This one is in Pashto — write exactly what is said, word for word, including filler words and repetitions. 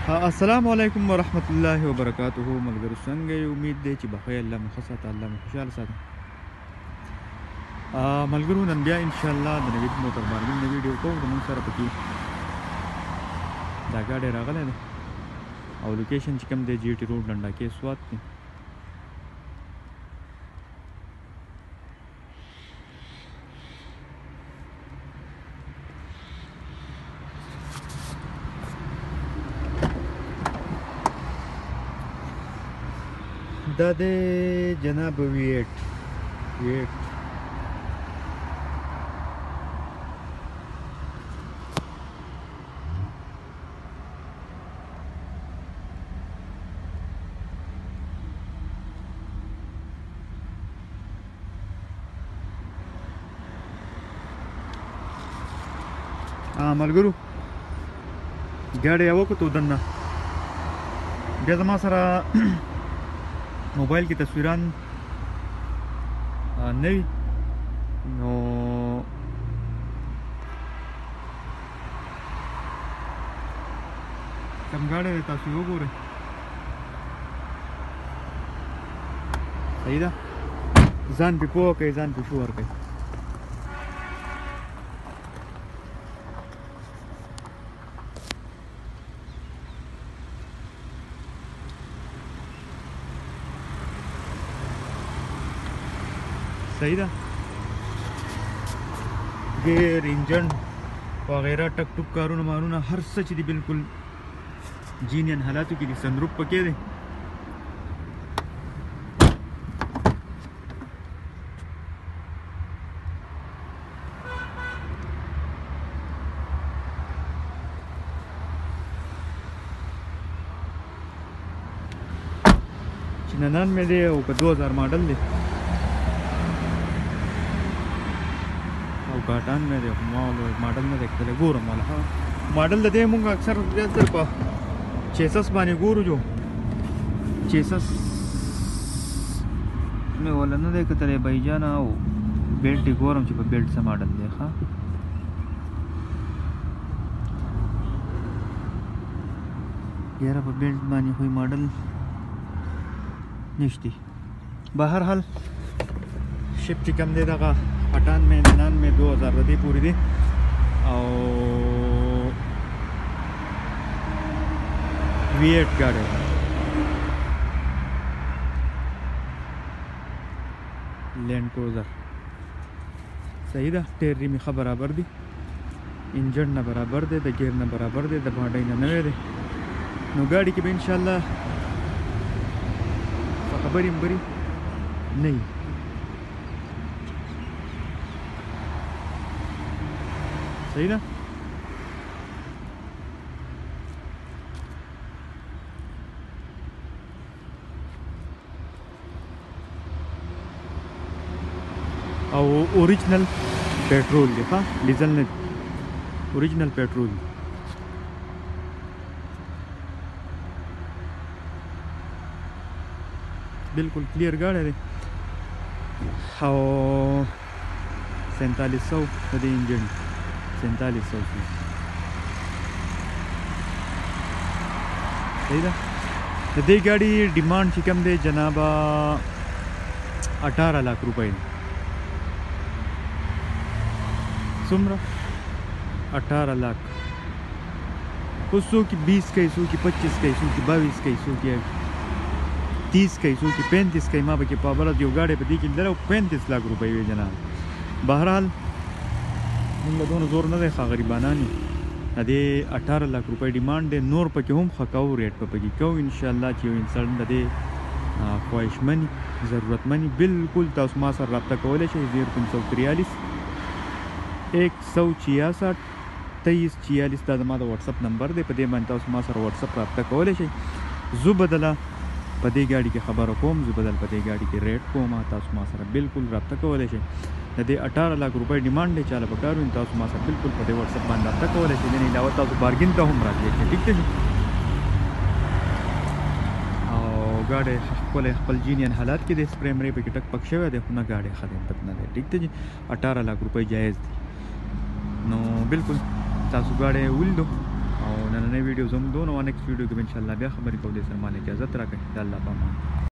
السلام علیکم ورحمت الله وبرکاته. ملګرو څنګه یې؟ امید دی چې بخیر الله مو ښه ساته، الله مو خوشحاله ساته. ملګرو نن بیا انشاءالله د نوید موټر مارکیټ نه ویډیو کوم. زموږ سره پکې دا ګاډی راغلی دی او لوکیشن چې کوم دی جی ټي روډ لنډاکې سوات دی. دا دی جناب ویټ ویټ ملګرو ګاډی یې وکتو دننه. بیا زما سره موبایل کې تصویران نه وي نو کوم ګاډی دی تاسو وګورئ. صحیح ده، ځان پې پوه کوئ، ځان پې شعور کوئ. صحیح ده، ګیر انجن وغیره ټک ټوک کارونه مارونه هر څه چې دي بالکل جینین حالاتو کې دي. سنروپ پکې دی، چې ننانوے دی او که دو هزار ماډل دی او کاټان مې دی. ما ماډل نه دی کتلی، ګورم والا ماډل د دې مونږ اکثر زیات تر په چیسس باندې ګورو. جو چیسس مې والا نه دی کتلی بایجان، او بیلټ یې ګورم چې په بیلټ څه ماډل دی. ښه یاره په بیلټ باندې خو ماډل نشتی. بهرحال شپ چې کم دی دغه اٹھانوے ننانوے دو ہزار ردی پوری دی او وی ایٹ گاڑی لینڈ کروزر. صحیح ده، ټیر ریمې ښه برابر دي، انجن نه برابر دی، د ګیر نه برابر دی، د باډۍ نه نوی دی. نو ګاډي کې به انشاءالله خبرې مبرې نه وي. صحیح ده، او اوریجنل پیټرول دی. ښه ډیزل نه، اوریجنل پیټرول. بالکل کلیر ګاډی دی او سینتالیس سو د دې انجن سینتالیس سو کی. صحیح ده، د دې ګاډي ډیمانډ چې کوم دی جناب اٹھارہ لاکھ روپۍ دی. څومره؟ اٹھارہ لاکھ. اوس څوک بیس کوي، څوک پچیس کوي، څوک باویس کوي، څوک تیس کوي، څوک پینتیس کوي. ما پکې په بله یو ګاډی په دې کې لیدلی او پینتیس لاکھ روپۍ وي جناب. بهرحال موږ دونه زور نه دی ښه غریبانان یو. د دې اٹھارہ لاکھ روپۍ ډیمانډ دی. نور پکې هم ښه کوو، ریټ به پکې کوو انشاءالله چې یو انسان د دې خواهشمن ضرورتمن بالکل تاسو ما سره رابطه کولی شئ. زیرو تین سو تریالیس ایک سو چھیاسٹھ تیئیس چھیالیس دا زما د واټساپ نمبر دی. په دې باندې تاسو ما سره واټساپ رابطه کولی شئ. زه بدله په دې ګاډي کې خبره کوم، زه بدل په دې ګاډي کې ریټ کوم. تاسو ما سره بالکل رابطه کولی شئ. د دې اٹھارہ لاکھ روپۍ ډیمانډ دی، چاله پکار وي تاسو ما سره بالکل په دې واټساپ باندې رابطه کولی شئ. دې نه علاوه تاسو بارګین ته هم راتلی شئ. ټیک دی، او ګاډی ښکلی خپل جینین حالات کې دی. سپری مرې پکې ټک پک شوی دی، خو نه ګاډی ښه دی، بد نه دی. ټیک دی، اٹھارہ لاکھ روپۍ جایز دی. نو بالکل تاسو ګاډی ولیدو او نننۍ ویډیو زموږ دونه او نیکسټ ویډیو کې به انشاءالله بیا خبرې کوو. دې سره مال اجازت راکړئ. د الله په امان.